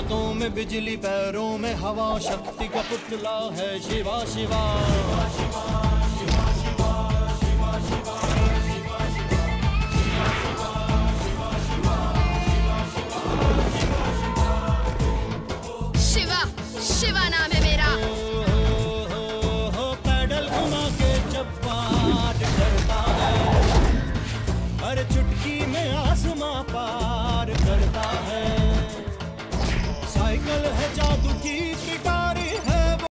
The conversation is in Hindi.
हाथों में बिजली, पैरों में हवा, शक्ति का पुतला है शिवा शिवा। शिवा शिवा नाम है मेरा। पैडल घुमा के चप्पा करता है, हर चुटकी में आसमां पा